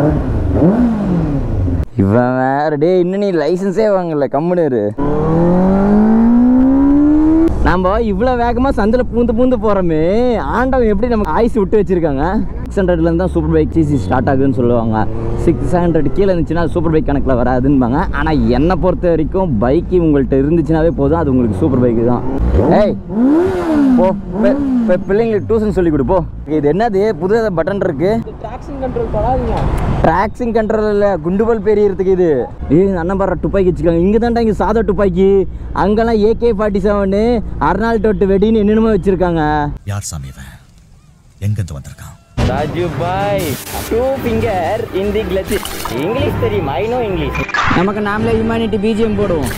இவன் வேற டே இன்னும் நீ லைசன்ஸே வாங்கல கம்முனு. நம்ம இவ்வளோ வேகமாக சந்தில் பூந்து போகிறோமே, ஆண்டவன் எப்படி நமக்கு ஆயுசு விட்டு வச்சுருக்காங்க. 600லேருந்து தான் சூப்பர் பைக் சிசி ஸ்டார்ட் ஆகுதுன்னு சொல்லுவாங்க. 600 கீழே இருந்துச்சுன்னா சூப்பர் பைக் கணக்கில் வராதுன்பாங்க. ஆனால் என்னை பொறுத்த வரைக்கும் பைக்கு உங்கள்கிட்ட இருந்துச்சுனாவே போதும், அது உங்களுக்கு சூப்பர் பைக்கு தான். ஏய் போ, இப்போ பிள்ளைங்களுக்கு டியூஷன் சொல்லி கொடுப்போ. இது என்னது புது பட்டன் இருக்கு? ட்ராக்ஸிங் கண்ட்ரோல் இல்லை, குண்டுபல் பெரியறதுக்கு இது. அண்ணன் பாரு துப்பாக்கி வச்சுக்காங்க. இங்கே தான்டா இங்கே சாதா துப்பாக்கி, அங்கெல்லாம் AK-47 அர்னால்ட் டொட்டு வெடின்னு என்னென்னமோ வச்சிருக்காங்க. யார் சாமி இவன்? எங்கிருந்து வந்திருக்கான்? ராஜு பாய் 2 finger in the clutch. English தெரியும், ஐ நோ இங்கிலீஷ். நமக்கு நாமளே ஹியூமனிட்டி BGM போடுவோம்.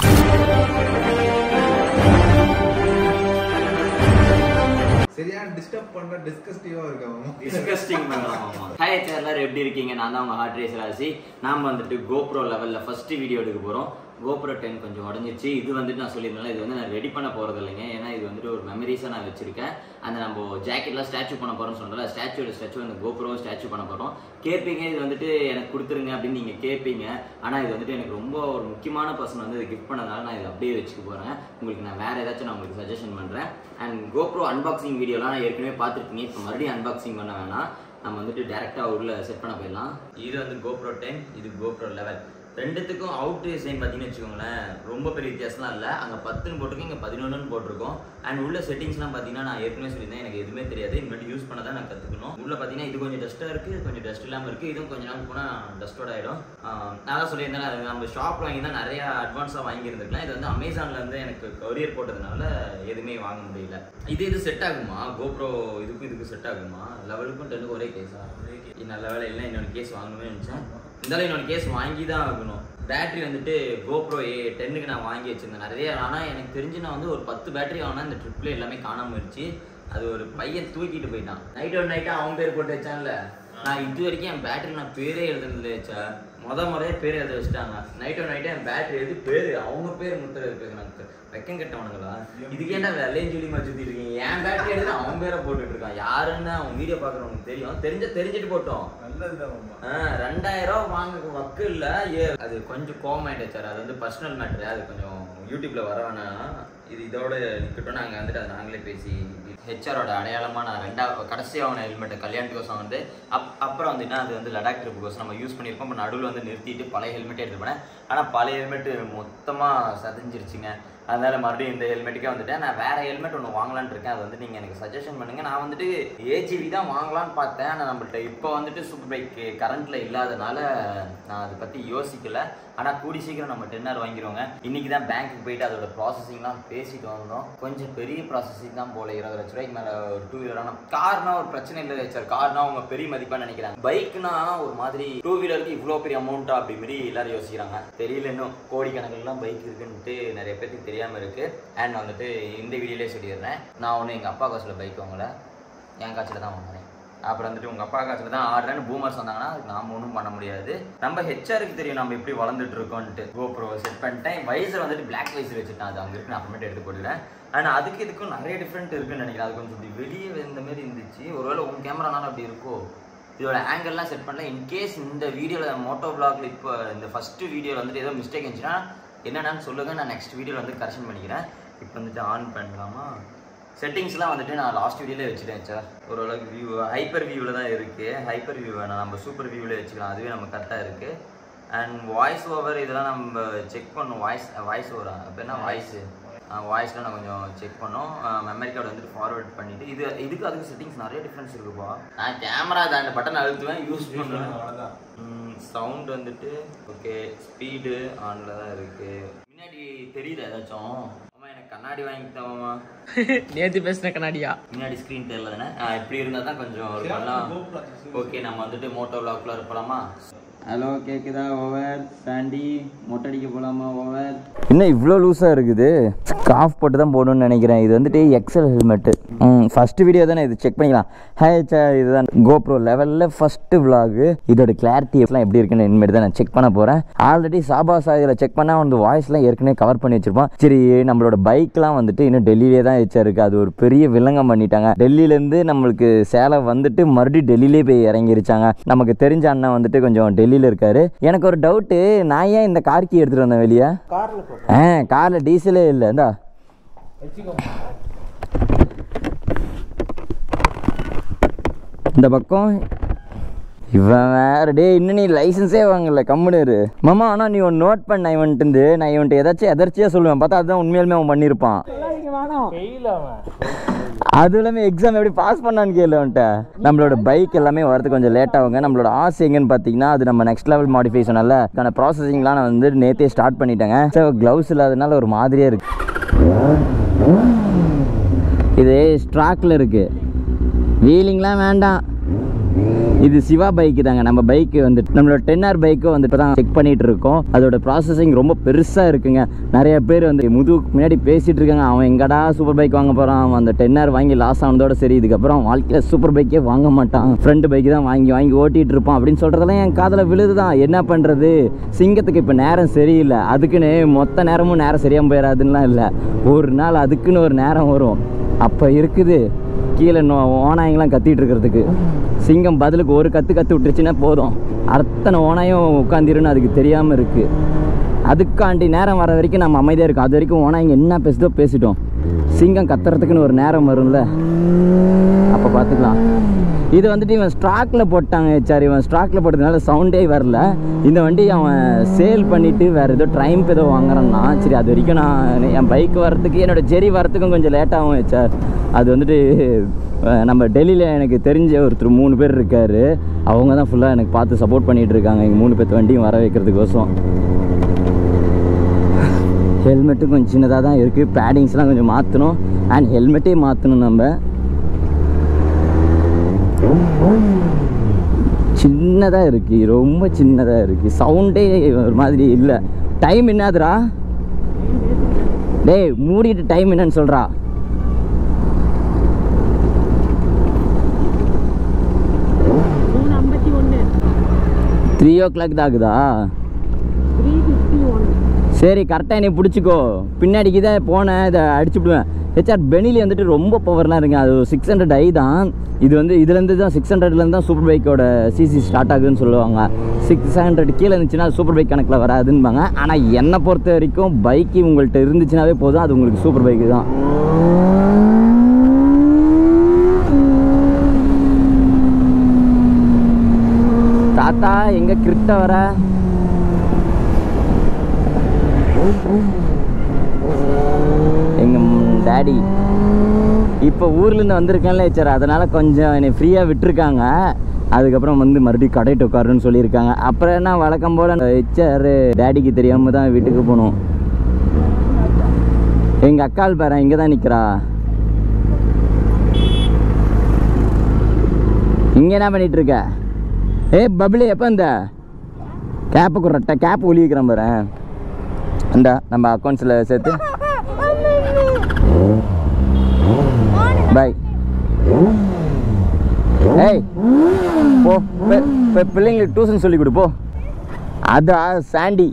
சரியான டிஸ்டர்ப் பண்ற டிஸ்கஸ்டிவா இருக்காங்க. டிஸ்கஸ்டிங் பண்ணலாமா? ஹாய் எல்லாரும் எப்படி இருக்கீங்க? நான் தான் உங்க heartracer ராசி. நாம வந்துட்டு GoPro லெவல்ல ஃபர்ஸ்ட் வீடியோ எடுக்க போறோம். GoPro 10 கொஞ்சம் உடஞ்சிருச்சு. இது வந்துட்டு நான் சொல்லியிருந்தேன், இது வந்து நான் ரெடி பண்ண போறது இல்லைங்க. ஏன்னா இது வந்துட்டு ஒரு மெமரிஸா நான் வச்சிருக்கேன். அந்த நம்ம ஜாக்கெட்லாம் ஸ்டாச்சு பண்ண போறோம்னு சொன்னல, ஸ்டாச்சு அந்த GoPro ஸ்டாச்சு பண்ண போறோம். கேட்பீங்க இது வந்துட்டு எனக்கு கொடுத்துருங்க அப்படின்னு நீங்க கேட்பீங்க. ஆனா இது வந்துட்டு எனக்கு ரொம்ப ஒரு முக்கியமான பர்சன் வந்து கிஃப்ட் பண்ணதால நான் இதை அப்படியே வச்சுக்க போறேன். உங்களுக்கு நான் வேற ஏதாச்சும் நான் உங்களுக்கு சஜஷன் பண்றேன். அண்ட் GoPro அன்பாக்சிங் வீடியோலாம் நான் ஏற்கனவே பார்த்துருக்கீங்க. இப்போ மறுபடியும் அன்பாக்சிங் பண்ண வேணாம், நம்ம வந்துட்டு டேரெக்டாக உள்ள செட் பண்ண போயிடலாம். இது வந்து GoPro 10, இது GoPro 11. ரெண்டுத்துக்கும் அவுட் டிசைன் பார்த்தீங்கன்னு வச்சுக்கோங்களேன், ரொம்ப பெரிய வித்தியாசம்லாம் இல்லை. அங்கே 10ன்னு போட்டிருக்கோம், இங்கே 11ன்னு போட்டிருக்கோம். அண்ட் உள்ள செட்டிங்ஸ்லாம் பார்த்தீங்கன்னா நான் ஏற்கனவே சொல்லியிருந்தேன், எனக்கு எதுவுமே தெரியாது. இனிமேட்டு யூஸ் பண்ண தான் நான் கற்றுக்கணும். உள்ள பார்த்தீங்கன்னா இது கொஞ்சம் டஸ்ட்டாக இருக்குது, கொஞ்சம் டஸ்ட் இல்லாமல் இருக்குது. இதுவும் கொஞ்சம் நாள் போனால் டஸ்ட்டோட ஆகிடும். நான் தான் சொல்லியிருந்தேன், அது நம்ம ஷாப்பில் வாங்கி தான் நிறையா அட்வான்ஸாக வாங்கியிருந்துருக்கலாம். இது வந்து அமேசானில் வந்து எனக்கு கொரியர் போட்டதுனால எதுவுமே வாங்க முடியல. இது செட் ஆகுமா? GoPro இதுக்கு செட் ஆகுமா? லெவலுக்கும் 10க்கும் ஒரே கேஸா? நல்ல வேலை இல்லை, இன்னொன்று கேஸ் வாங்கணுமே நினச்சேன். இருந்தாலும் இன்னொன்று கேஸ் வாங்கி தான் ஆகணும். பேட்டரி வந்துட்டு GoPro 10க்கு நான் வாங்கி வச்சிருந்தேன் நிறைய. ஆனால் எனக்கு தெரிஞ்சு நான் வந்து ஒரு 10 பேட்டரி வாங்கினா இந்த ட்ரிப்ல எல்லாமே காணாம போயிடுச்சு. அது ஒரு பையன் தூக்கிட்டு போயிட்டான். நைட்டாக அவன் பேர் போட்டு வச்சான்ல. நான் இது வரைக்கும் என் பேட்டரி நான் பேரே எழுதுனது வச்சா முறையே பேர் எழுத வச்சுட்டாங்க. நைட்டை என் பேட்டரி எழுதி பேர் அவங்க பேர் முத்திர இருக்கு. எனக்கு வெக்கம் கட்டவனுங்களா? இதுக்கேண்டா வெள்ளையும் சொல்லி சுத்திட்டு இருக்கீங்க. என் பேட்டரி எழுதி அவன் பேரை போட்டுட்டு இருக்கான். யாருன்னு அவன் வீடியோ பாக்குறவங்களுக்கு தெரியும். தெரிஞ்சிட்டு போட்டோம். 2000 ரூபா வாங்க வக்கு இல்ல. அது கொஞ்சம் கோமாயிட்டு சார். அது வந்து பர்சனல் மேட்டர். அது கொஞ்சம் யூடியூப்ல வர வேணாம். இதோட நிக்கட்டும். நாங்கள் வந்துட்டு அதை நாங்களே பேசி ஹெச்ஆரோட அடையாளமாக நான் கடைசியாக ஹெல்மெட்டை கல்யாணத்துக்கோசம் வந்து அப்புறம் வந்துட்டு அது வந்து லடாக் ட்ரிப்புக்கோசம் நம்ம யூஸ் பண்ணியிருப்போம். இப்போ நடுவில் வந்து நிறுத்திட்டு பழைய ஹெல்மெட்டே எடுத்து போனேன். ஆனால் பழைய ஹெல்மெட்டு மொத்தமாக சதைஞ்சிருச்சுங்க. அதனால மறுபடியும் இந்த ஹெல்மெட்டுக்கே வந்துட்டேன். நான் வேற ஹெல்மெட் ஒன்று வாங்கலான்னு இருக்கேன். அது வந்து நீங்கள் எனக்கு சஜஷன் பண்ணுங்க. நான் வந்துட்டு AGV தான் வாங்கலான்னு பார்த்தேன். ஆனால் நம்மள்ட்ட இப்போ வந்துட்டு சூப்பர் பைக் கரண்ட்ல இல்லாதனால நான் அதை பற்றி யோசிக்கல. ஆனால் கூடி சீக்கிரம் நம்ம 10R வாங்கிடுவோங்க. இன்னைக்கு தான் பேங்க்குக்கு போயிட்டு அதோட ப்ராசஸிங்லாம் பேசிட்டு வந்தோம். கொஞ்சம் பெரிய ப்ராசஸிங் தான் போல. 20 லட்ச ரூபாய்க்கு மேலே ஒரு 2 வீலரான கார்னா ஒரு பிரச்சனை இல்லை சார். கார்னா அவங்க பெரிய மதிப்பாக நினைக்கிறாங்க. பைக்னா ஒரு மாதிரி 2 வீலருக்கு இவ்வளோ பெரிய அமௌண்ட்டா அப்படி மாதிரி எல்லாரும் யோசிக்கிறாங்க. தெரியல, இன்னும் கோடிக்கணக்கிலாம் பைக் இருக்குன்ட்டு நிறைய பேருக்கு தெரியாமல் இருக்கு. அண்ட் வந்துட்டு இந்த வீடியோலேயே சொல்லிடுறேன், நான் ஒன்று எங்கள் அப்பா காசில் பைக் வாங்கலை, என் காசில் தான் வாங்கினேன். அப்புறம் வந்துட்டு உங்கள் அப்பா காசில் தான் ஆடுறேன்னு பூமர்ஸ் வந்தாங்கன்னா அதுக்கு நாம் ஒன்றும் பண்ண முடியாது. நம்ம ஹெச்ஆருக்கு தெரியும் நம்ம எப்படி வளர்ந்துட்டு இருக்கோன்ட்டு. GoPro செட் பண்ணிட்டேன். வைசர் வந்துட்டு பிளாக் வைசர் வச்சுட்டேன். அது அங்கே இருக்கு, நான் அப்புறமேட்டு எடுத்து போட்டுக்கிறேன். ஆனால் அதுக்கு இதுக்கும் நிறைய டிஃப்ரெண்ட் இருக்குன்னு நினைக்கிறேன். அது கொஞ்சம் இப்படி வெளியே இந்த மாதிரி இருந்துச்சு. ஒருவேளை உங்கள் கேமரானாலும் அப்படி இருக்கோ. இதோட ஆங்கிள்லாம் செட் பண்ணல. இன்கேஸ் இந்த வீடியோவில் மோட்டோ பிளாக்ல இப்போ இந்த ஃபஸ்ட்டு வீடியோவில் வந்துட்டு ஏதோ மிஸ்டேக் இருந்துச்சுன்னா என்னென்னு சொல்லுங்கள், நான் நெக்ஸ்ட் வீடியோவில் வந்து கரெக்ஷன் பண்ணிக்கிறேன். இப்போ வந்துட்டு ஆன் பண்ணலாமா? செட்டிங்ஸ்லாம் வந்துட்டு நான் லாஸ்ட் வீடியோவில் வச்சுட்டேன் சார். ஓரளவுக்கு வியூ ஹைப்பர் வியூவில் தான் இருக்குது. ஹைப்பர் வியூ வேணாம், நம்ம சூப்பர் வியூவில் வச்சுக்கலாம். அதுவே நம்ம கரெக்டாக இருக்குது. அண்ட் வாய்ஸ் ஓவர் இதெல்லாம் நம்ம செக் பண்ணோம். வாய்ஸ் ஓவரா அப்படின்னா வாய்ஸ்லாம் நான் கொஞ்சம் செக் பண்ணோம். மெமரி கார்டு வந்துட்டு ஃபார்வர்ட் பண்ணிவிட்டு இதுக்கு அதுக்கு செட்டிங்ஸ் நிறைய டிஃப்ரென்ஸ் இருக்குப்பா. நான் கேமரா அந்த பட்டன் அழுத்துவேன், யூஸ் பண்ணுவேன். சவுண்ட் வந்துட்டு ஓகே, ஸ்பீடு ஆனில் தான் இருக்குது. முன்னாடி தெரியுது ஏதாச்சும்? ஆமாம், எனக்கு கண்ணாடி வாங்கிட்டாமா? நேற்று பேசின கண்ணாடியா? முன்னாடி ஸ்க்ரீன் தெரியல தானே. இப்படி இருந்தால் தான் கொஞ்சம் ஒரு பண்ணலாம். ஓகே, நம்ம வந்துட்டு மோட்டோ விளாக்ல இருப்பலாமா? ஹலோ கேக்குதா ஓவர் சாண்டி மொட்டை அடிக்க போலாமா ஓவர் இன்னும் இவ்வளோ லூஸாக இருக்குது ஸ்கார்ஃப் போட்டு தான் போடணும்னு நினைக்கிறேன் இது வந்துட்டு எக்ஸல் ஹெல்மெட்டு ஃபஸ்ட்டு வீடியோ தானே இது செக் பண்ணிக்கலாம் இதுதான் கோப்ரோ லெவலில் ஃபஸ்ட்டு விலாகு இதோட கிளாரிட்டி எல்லாம் எப்படி இருக்குன்னு இனிமேட்டு தான் நான் செக் பண்ண போகிறேன் ஆல்ரெடி சாபாசா இதில் செக் பண்ணால் வந்து வாய்ஸ்லாம் ஏற்கனவே கவர் பண்ணி வச்சிருப்பான் சரி நம்மளோட பைக்லாம் வந்துட்டு இன்னும் டெல்லியிலே தான் வச்சிருக்கு அது ஒரு பெரிய வில்லங்கம் பண்ணிட்டாங்க டெல்லியிலேருந்து நம்மளுக்கு சேலம் வந்துட்டு மறுபடியும் டெல்லியிலே போய் இறங்கிருச்சாங்க நமக்கு தெரிஞ்ச அண்ணன் வந்துட்டு கொஞ்சம் டெல்லியில் இருக்காரு எனக்கு ஒரு டவுட்டு நான் ஏன் இந்த கார்க்கு எடுத்துகிட்டு வந்தேன் வெளியே காரில் டீசலே இல்லை இந்தா இந்த பக்கம் இவன் வேற டே இன்னும் நீ லைசன்ஸே வாங்கல கம்முனு மாமா ஆனால் நீ ஒன்று நோட் பண்ண நான் இவன்ட்டு ஏதாச்சும் எதர்ச்சியாக சொல்லுவேன் பார்த்தா அதுதான் உண்மையாலுமே அவன் பண்ணியிருப்பான் அது இல்லாமல் எக்ஸாம் எப்படி பாஸ் பண்ணான்னு கேள்வி வந்துட்ட நம்மளோட பைக் எல்லாமே வரதுக்கு கொஞ்சம் லேட் ஆகுங்க நம்மளோட ஆசை எங்கன்னு பார்த்தீங்கன்னா அது நம்ம நெக்ஸ்ட் லெவல் மாடிஃபை சொன்னால அதுக்கான ப்ராசஸிங்லாம் நான் வந்து நேற்றே ஸ்டார்ட் பண்ணிட்டேங்க ஸோ க்ளவுஸ் இல்லாதனால ஒரு மாதிரியாக இருக்கு இது ஸ்ட்ராக்கில் இருக்குது வீலிங்லாம் வேண்டாம் இது சிவா பைக்கு தாங்க நம்ம பைக்கு வந்துட்டு நம்மளோட 10R பைக்கு வந்துட்டு தான் செக் பண்ணிட்டு இருக்கோம் அதோட ப்ராசஸிங் ரொம்ப பெருசாக இருக்குங்க நிறைய பேர் வந்து முன்னாடி பேசிட்டு இருக்காங்க அவன் எங்கடா சூப்பர் பைக் வாங்க போகிறான் அவன் அந்த 10R வாங்கி லாஸ் ஆனதோட சரி இதுக்கப்புறம் வாழ்க்கையில் சூப்பர் பைக்கே வாங்க மாட்டான் ஃப்ரெண்டு பைக்கு தான் வாங்கி ஓட்டிகிட்டு இருப்பான் அப்படின்னு சொல்கிறதெல்லாம் என் காதில் விழுது தான் என்ன பண்ணுறது சிங்கத்துக்கு இப்போ நேரம் சரியில்லை அதுக்குன்னு மொத்த நேரமும் நேரம் சரியாக போயிடாதுன்னெலாம் இல்லை ஒரு நாள் அதுக்குன்னு ஒரு நேரம் வரும் அப்போ இருக்குது கீழே ஓனாயங்களாம் கத்திட்டு இருக்கிறதுக்கு சிங்கம் பதிலுக்கு ஒரு கற்று விட்டுருச்சுன்னா போதும் அத்தனை ஓனாயும் உட்காந்துருன்னு அதுக்கு தெரியாமல் இருக்குது அதுக்காண்டி நேரம் வர வரைக்கும் நம்ம அமைதியாக இருக்கும் அது வரைக்கும் ஓனாயங்க என்ன பேசுதோ பேசிட்டோம் சிங்கம் கத்துறதுக்குன்னு ஒரு நேரம் வரும்ல அப்போ பார்த்துக்கலாம் இது வந்துட்டு இவன் ஸ்டாக்கில் போட்டாங்க சார் இவன் ஸ்டாக்கில் போட்டதுனால சவுண்டே வரல இந்த வண்டி அவன் சேல் பண்ணிவிட்டு வேறு ஏதோ ட்ரைம்ப் ஏதோ வாங்குறான்னா சரி அது வரைக்கும் நான் என் பைக் வரத்துக்கு என்னோடய ஜெரி வரத்துக்கும் கொஞ்சம் லேட்டாகும் சார் அது வந்துட்டு நம்ம டெல்லியில் எனக்கு தெரிஞ்ச ஒருத்தர் 3 பேர் இருக்கார் அவங்க தான் ஃபுல்லாக எனக்கு பார்த்து சப்போர்ட் பண்ணிகிட்டு இருக்காங்க எங்கள் 3 பேர்த்து வண்டியும் வர வைக்கிறதுக்கோசம் ஹெல்மெட்டும் கொஞ்சம் சின்னதாக தான் இருக்குது பேடிங்ஸ்லாம் கொஞ்சம் மாற்றணும் அண்ட் ஹெல்மெட்டே மாற்றணும் நம்ம சின்னதாக இருக்குது ரொம்ப சின்னதாக இருக்குது சவுண்டே ஒரு மாதிரி இல்லை டைம் என்னதுரா டேய் மூடிட்டு டைம் என்னன்னு சொல்கிறா 3 o'clock தான் ஆகுதா சரி கரெக்டாக நீ பிடிச்சிக்கோ பின்னாடிக்கு தான் போனேன் இதை அடிச்சுவிடுவேன் பெனிலி வந்துட்டு ரொம்ப பவர்லாம் இருக்குங்க அது 600i தான் இது வந்து இதுலேருந்து தான் 600லேருந்து தான் சூப்பர் பைக்கோட சிசி ஸ்டார்ட் ஆகுதுன்னு சொல்லுவாங்க 600 கீழே இருந்துச்சுன்னா அது சூப்பர் பைக் கணக்கில் வராதுன்பாங்க ஆனால் என்னை பொறுத்த வரைக்கும் பைக்கு உங்கள்கிட்ட இருந்துச்சுனாவே போதும் அது உங்களுக்கு சூப்பர் பைக்கு தான் தாத்தா எங்க கிட்ட வர எங்க டாடி இப்போ ஊர்லேருந்து வந்திருக்கேன்ல சார் அதனால் கொஞ்சம் என்னை ஃப்ரீயாக விட்டுருக்காங்க அதுக்கப்புறம் வந்து மறுபடியும் கடைட்டு உட்காருன்னு சொல்லியிருக்காங்க அப்புறம் என்ன வழக்கம் போல் ஹெச்ஆர் டேடிக்கு தெரியாமல் தான் வீட்டுக்கு போகணும் எங்கள் அக்காள் பாரு இங்கே தான் நிற்கிறா இங்கே என்ன பண்ணிகிட்ருக்க பபிளி எப்போ இந்த கேப்பை குறட்ட கேப் ஒளி வைக்கிறேன் பாரு அந்த நம்ம அக்கௌண்ட்ஸில் சேர்த்து பாய் ஏய் போ பிள்ளைங்களுக்கு டியூஷன் சொல்லி கொடு போ அதா சாண்டி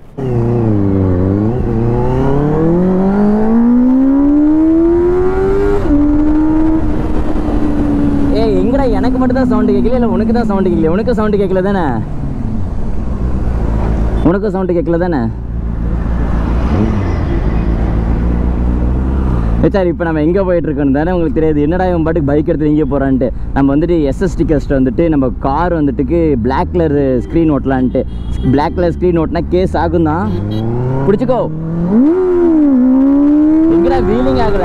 ஏய் எங்கடா எனக்கு மட்டும் தான் சவுண்டு கேட்கல இல்லை உனக்கு தான் சவுண்டு கேட்கல உனக்கு சவுண்டு கேட்கல தானே உனக்கும் சவுண்டு கேட்கல தானே சார் இப்போ நம்ம எங்கே போயிட்டுருக்கோன்னு தானே உங்களுக்கு தெரியாது என்னடா இவன் பாட்டுக்கு பைக் எடுத்து எங்கே போகிறான்ட்டு நம்ம வந்துட்டு எஸ்எஸ்டி கஸ்ட்டை வந்துட்டு நம்ம கார் வந்துட்டுக்கு பிளாக் கலர் ஸ்க்ரீன் ஓட்டலான்ட்டு பிளாக் கலர் ஸ்க்ரீன் ஓட்டினா கேஸ் ஆகும் தான் பிடிச்சிக்கோ எங்கடா வீலிங் ஆகுற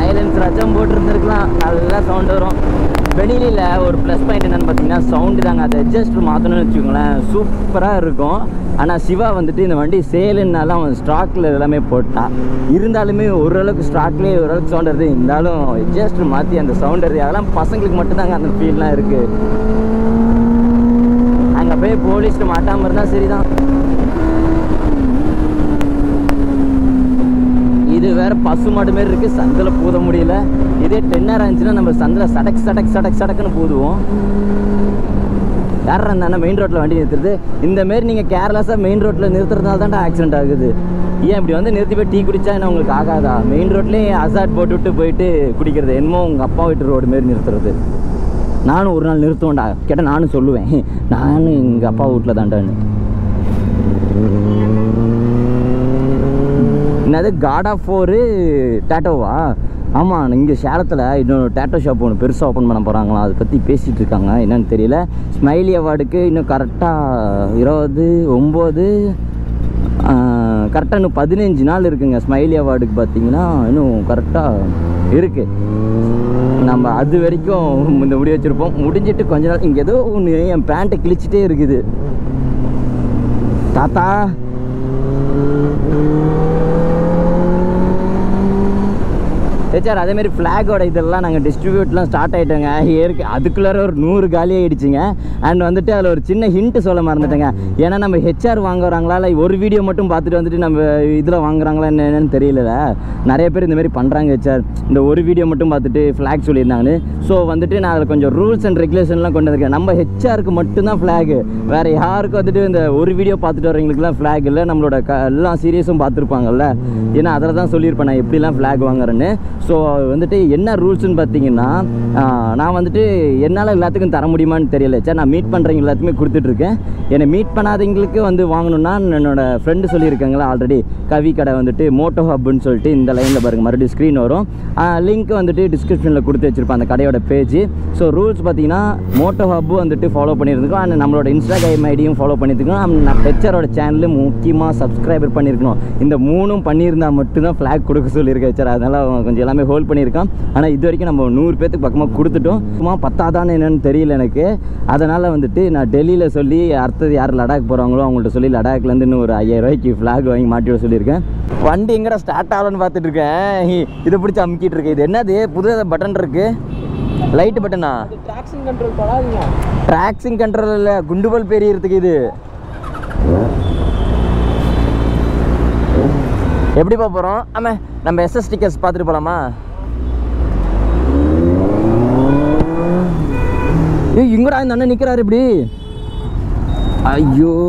போட்டுருந்துருக்கலாம் நல்லா சவுண்ட் வரும் வெளியில ஒரு ப்ளஸ் பாயிண்ட் என்னன்னு பார்த்தீங்கன்னா சவுண்டு தாங்க அது எட்ஜஸ்டர் மாற்றணும்னு வச்சுக்கோங்களேன் சூப்பராக இருக்கும். ஆனால் சிவா வந்துட்டு இந்த வண்டி சேலுன்னால அவன் ஸ்டாக்கில் எல்லாமே போட்டான். இருந்தாலுமே ஓரளவுக்கு ஸ்டாக்லேயே ஓரளவுக்கு சவுண்ட் வருது. இருந்தாலும் எட்ஜஸ்டர் மாற்றி அந்த சவுண்ட் வருது. அதெல்லாம் பசங்களுக்கு மட்டும்தாங்க அந்த ஃபீல்லாம் இருக்குது. அங்கே போய் போலீஸ்ட்டு மாட்டாமல் இருந்தால் சரிதான். இது வேற பசு மாடு மாரி இருக்குது, சந்தில் பூத முடியல. இதே 10R இருந்துச்சுன்னா நம்ம சந்தில் சடக்குன்னு பூதுவோம். யாரா இருந்தானே மெயின் ரோட்டில் வண்டி நிறுத்துறது? இந்தமாரி நீங்கள் கேர்லெஸ்ஸாக மெயின் ரோட்டில் நிறுத்துறதுனால தான் ஆக்சிடென்ட் ஆகுது. ஏன் இப்படி வந்து நிறுத்தி போய் டீ குடித்தா என்ன உங்களுக்கு ஆகாதா? மெயின் ரோட்லேயே அசாட் போட்டுவிட்டு போயிட்டு குடிக்கிறது என்னமோ உங்கள் அப்பா வீட்டு ரோடு மாரி நிறுத்துறது. நானும் ஒரு நாள் நிறுத்துவேன்டா கேட்டால் நானும் சொல்லுவேன், நானும் எங்கள் அப்பா வீட்டில் தாண்டான்னு. என்னது காட் ஆஃப் 4 டேட்டோவா? ஆமாம், இங்கே சேலத்தில் இன்னொரு டேட்டோ ஷாப் ஒன்று பெருசாக ஓப்பன் பண்ண போகிறாங்களாம். அதை பற்றி பேசிகிட்டு இருக்காங்க. என்னன்னு தெரியல. ஸ்மைலி அவார்டுக்கு இன்னும் கரெக்டாக 29 கரெக்டாக இன்னும் 15 நாள் இருக்குங்க. ஸ்மைலி அவார்டுக்கு பார்த்தீங்கன்னா இன்னும் கரெக்டாக இருக்குது. நம்ம அது வரைக்கும் இந்த முடி வச்சுருப்போம். முடிஞ்சிட்டு கொஞ்ச நாள் இங்கே ஏதோ ஒன்று என் பேண்ட்டை கிழிச்சிட்டே இருக்குது. தாத்தா சார், அதேமாரி ஃப்ளாகோட இதெல்லாம் நாங்கள் டிஸ்ட்ரிபியூட்லாம் ஸ்டார்ட் ஆகிட்டோங்க. அதுக்குள்ளார ஒரு 100 காலி ஆகிடுச்சிங்க. அண்ட் வந்துட்டு அதில் ஒரு சின்ன ஹிண்ட்டு சொல்ல மறந்துட்டேங்க. ஏன்னா நம்ம ஹெச்ஆர் வாங்குறாங்களா இல்லை ஒரு வீடியோ மட்டும் பார்த்துட்டு வந்துட்டு நம்ம இதில் வாங்குறாங்களா என்னென்னு தெரியல. நிறைய பேர் இந்தமாரி பண்ணுறாங்க. ஹெச்ஆர் இந்த ஒரு வீடியோ மட்டும் பார்த்துட்டு ஃப்ளாக் சொல்லியிருந்தாங்கன்னு. ஸோ வந்துட்டு நான் அதில் கொஞ்சம் ரூல்ஸ் அண்ட் ரெகுலேஷன்லாம் கொண்டு வந்திருக்கேன். நம்ம ஹெச்ஆருக்கு மட்டும்தான் ஃப்ளாகு, வேறு யாருக்கும் வந்துட்டு இந்த ஒரு வீடியோ பார்த்துட்டு வரவங்களுக்குலாம் ஃப்ளாக் இல்லை. நம்மளோட எல்லா சீரியஸும் பார்த்துருப்பாங்கல்ல, ஏன்னா அதில் தான் சொல்லியிருப்பேன் நான் எப்படிலாம் ஃப்ளாக் வாங்குறேன்னு. ஸோ வந்துட்டு என்ன ரூல்ஸ்ன்னு பார்த்தீங்கன்னா, நான் வந்துட்டு என்னால் எல்லாத்துக்கும் தர முடியுமான்னு தெரியல. சார், நான் மீட் பண்ணுறவங்க எல்லாத்துக்குமே கொடுத்துட்ருக்கேன். என்னை மீட் பண்ணாதவங்களுக்கு வந்து வாங்கணுன்னா என்னோடய ஃப்ரெண்டு சொல்லியிருக்காங்களா ஆல்ரெடி, கவி கடை வந்துட்டு மோட்டோ ஹப்னு சொல்லிட்டு இந்த லைனில் பாருங்கள், மறுபடியும் ஸ்க்ரீன் வரும். லிங்க் வந்துட்டு டிஸ்கிரிப்ஷனில் கொடுத்து வச்சுருப்பேன் அந்த கடையோட பேஜ். ஸோ ரூல்ஸ் பார்த்தீங்கன்னா மோட்டோ ஹப்பு வந்துட்டு ஃபாலோ பண்ணியிருக்கோம். அண்ட் நம்மளோட இன்ஸ்டாகிராம் ஐடியும் ஃபாலோ பண்ணியிருக்கோம். நம்ம ஹெச்ஆரோட சேனலும் முக்கியமாக சப்ஸ்கிரைபர் பண்ணியிருக்கணும். இந்த 3 பண்ணியிருந்தால் மட்டும்தான் ஃப்ளாக் கொடுக்க சொல்லியிருக்கேன் ஹெச்ஆர். அதனால் கொஞ்சம் எல்லாமே ஹோல்ட் பண்ணியிருக்கான். ஆனால் இது வரைக்கும் நம்ம 100 பேத்துக்கு பக்கமாக கொடுத்துட்டோம். சும்மா பத்தாதான்னு என்னென்னு தெரியல எனக்கு. அதனால் வந்துட்டு நான் டெல்லியில் சொல்லி அடுத்தது யார் லடாக் போகிறாங்களோ அவங்கள்ட்ட சொல்லி லடாக்லேருந்து இன்னும் ஒரு 5000 ரூபாய்க்கு ஃப்ளாக் வாங்கி மாட்டி விட சொல்லியிருக்கேன். வண்டி எங்கடா ஸ்டார்ட் ஆகலன்னு பார்த்துட்டு இருக்கேன். இதை பிடிச்சி அமுக்கிட்டு இருக்கு. இது என்னது புது பட்டன் இருக்குது, லைட்டு பட்டனா? ட்ராக்ஷன் கண்ட்ரோல் படாதீங்க. ட்ராக்ஷன் கண்ட்ரோல் இல்லை, குண்டுபல் பெரியறதுக்கு. இது எப்படி போகிறோம்? ஆமாம், நம்ம எஸ்எஸ் டிக்கெட்ஸ் பார்த்துட்டு போகலாமா? இங்கடா இந்த அண்ணன் நிற்கிறாரு இப்படி. ஐயோ,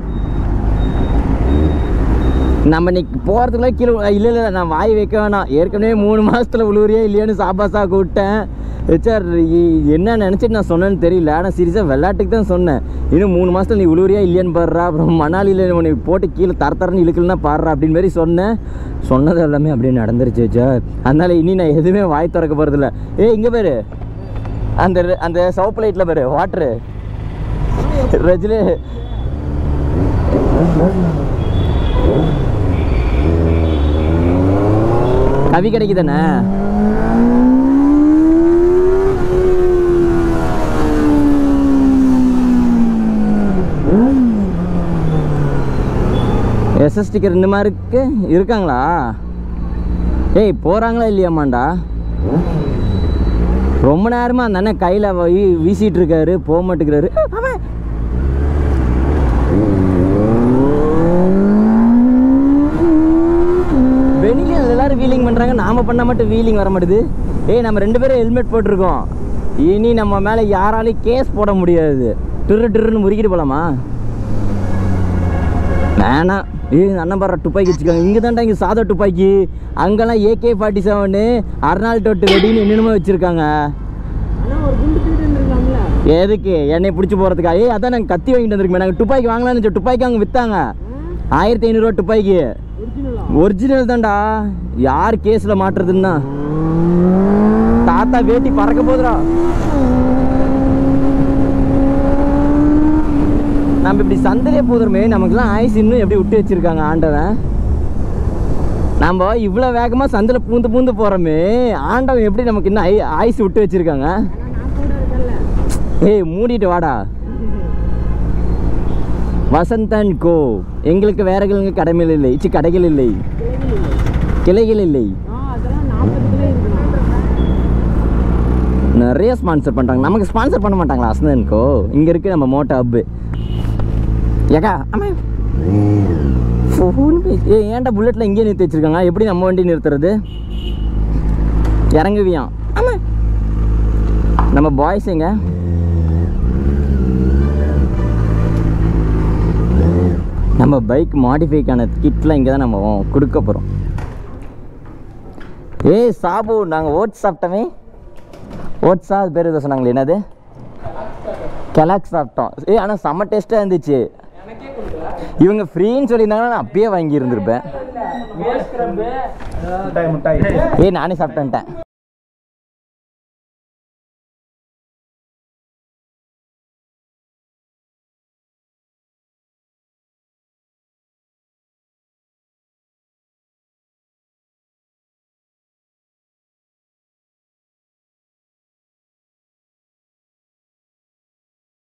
நம்ம இன்னைக்கு போகிறதுக்குள்ள கீழே இல்லை நான் வாய் வைக்க வேணாம். ஏற்கனவே 3 மாதத்தில் உழுவுறியா இல்லையான்னு சாப்பாசா கூப்பிட்டேன். சார் என்ன நினச்சிட்டு நான் சொன்னேன்னு தெரியல. ஆனால் சீரியஸாக விளையாட்டுக்கு தான் சொன்னேன். இன்னும் 3 மாதத்தில் நீ உழுவுறியா இல்லையான்னு பாடுறா, அப்புறம் மணாலியில் உன்னை போட்டு கீழே தரன்னு இழுக்கலன்னா பாடுறா அப்படின்னு மாதிரி சொன்னேன். சொன்னது எல்லாமே அப்படியே நடந்துருச்சு சார். அதனால் இனி நான் எதுவுமே வாய் திறக்க போகிறதில்ல. இங்கே பேர் அந்த சவுப்பு லைட்டில் பேர் வாட்ரு ரஜிலே. கவி கிடைக்கு தானே? எஸ்எஸ் ஸ்டிக்கர் இந்த மாதிரி இருக்காங்களா? போகிறாங்களா இல்லையாமாண்டா? ரொம்ப நேரமாக அந்த அண்ணன் கையில் வீசிட்டு இருக்காரு, போக மாட்டேங்கிறாரு. வெளியே எல்லாரும் வீலிங் பண்ணுறாங்க, நாம் பண்ணால் மட்டும் வீலிங் வர மாட்டேது. நம்ம 2 பேரும் ஹெல்மெட் போட்டிருக்கோம். இனி நம்ம மேலே யாராலையும் கேஸ் போட முடியாது. டிருன்னு முறுக்கிட்டு போகலாமா? வேணாம். அண்ணன் பாரு துப்பாக்கி வச்சுக்காங்க. இங்கே தான்டா இங்கே சாதா துப்பாக்கி. அங்கெல்லாம் AK-47 அர்னால்டோ வெடின்னு என்னென்னமோ வச்சுருக்காங்க. எதுக்கு என்னை பிடிச்சி போகிறதுக்கா? அதான் நாங்கள் கத்தி வாங்கிட்டு வந்துருக்கோம். நாங்கள் துப்பாக்கி வாங்கலாம்னு துப்பாக்கி அங்கே விற்றாங்க. 1500 ரூபா துப்பாக்கி. ஒரிஜினல் தான்டா. யார் கேஸில் மாட்டுறதுன்னா? தாத்தா வேட்டி பறக்க போதுடா. நம்ம இப்படி சந்தையிலே போதுமே, நமக்குலாம் ஆயுசு இன்னும் எப்படி விட்டு வச்சிருக்காங்க ஆண்டவன். நம்ம இவ்வளோ வேகமாக சந்தையில் பூந்து போகிறோமே, ஆண்டவன் எப்படி நமக்கு இன்னும் ஆயுசு விட்டு வச்சிருக்காங்க. மூடிட்டு வாடா. வசந்தன் கோ. எங்களுக்கு வேற கடைகள் இல்லை, கடைகள் இல்லை, கிளைகள் இல்லை. நிறைய ஸ்பான்சர் பண்ணுறாங்க. நமக்கு ஸ்பான்சர் பண்ண மாட்டாங்களா வசந்தன் கோ? இங்கே இருக்குது நம்ம மோட்டோ ஹப்பு. ஏக்கா ஆமாம் ஃபோன் பேசி ஏன்டா புல்லட்டில் இங்கேயே நிறுத்தி வச்சுருக்காங்க. எப்படி நம்ம வண்டி நிறுத்துறது? இறங்குவியான். ஆமாம் நம்ம பாய்ஸுங்க. நம்ம பைக் மாடிஃபைக்கான கிட்லாம் இங்கே தான் நம்ம கொடுக்க போகிறோம். ஏய் சாபு, நாங்கள் ஓட்ஸ் சாப்பிட்டோமே. ஓட்ஸா அது பேர் எதாவது சொன்னாங்களே, என்னது? கெலாக்ஸ் சாப்பிட்டோம். ஆனால் செம்ம டேஸ்ட்டாக இருந்துச்சு. இவங்க ஃப்ரீன்னு சொல்லியிருந்தாங்கன்னா நான் அப்பயே வாங்கி இருந்திருப்பேன். நானே சாப்பிட்டேன்ட்டேன்.